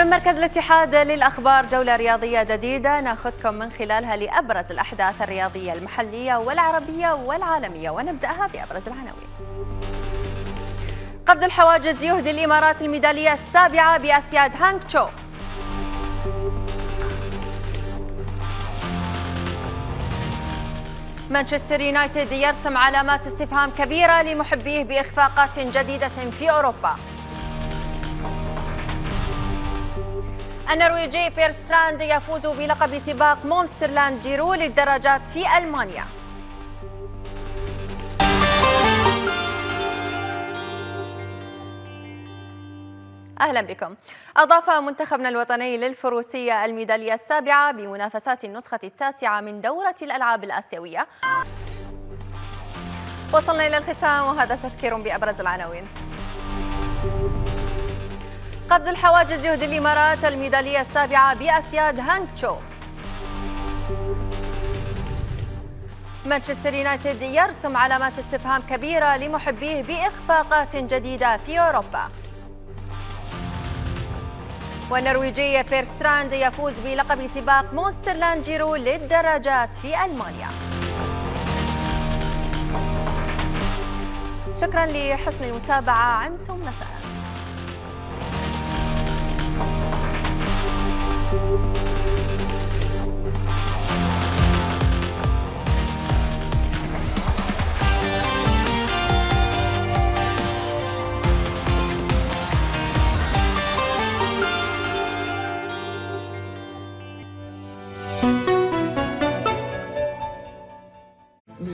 من مركز الاتحاد للأخبار جولة رياضية جديدة ناخذكم من خلالها لأبرز الأحداث الرياضية المحلية والعربية والعالمية، ونبدأها بأبرز العناوين. قفز الحواجز يهدي الإمارات الميدالية السابعة بأسياد هانغ تشو. مانشستر يونايتد يرسم علامات استفهام كبيرة لمحبيه بإخفاقات جديدة في أوروبا. النرويجي بير ستراند يفوز بلقب سباق مونسترلاند جيرو للدراجات في ألمانيا. أهلا بكم. أضاف منتخبنا الوطني للفروسية الميدالية السابعة بمنافسات النسخة التاسعة من دورة الألعاب الآسيوية. وصلنا إلى الختام وهذا تذكير بأبرز العناوين. قفز الحواجز يهدي الإمارات الميدالية السابعة بأسياد هانغ تشو. مانشستر يونايتد يرسم علامات استفهام كبيرة لمحبيه بإخفاقات جديدة في أوروبا. والنرويجي بير ستراند يفوز بلقب سباق مونسترلاند جيرو للدراجات في ألمانيا. شكرا لحسن المتابعة، عمتم مساء.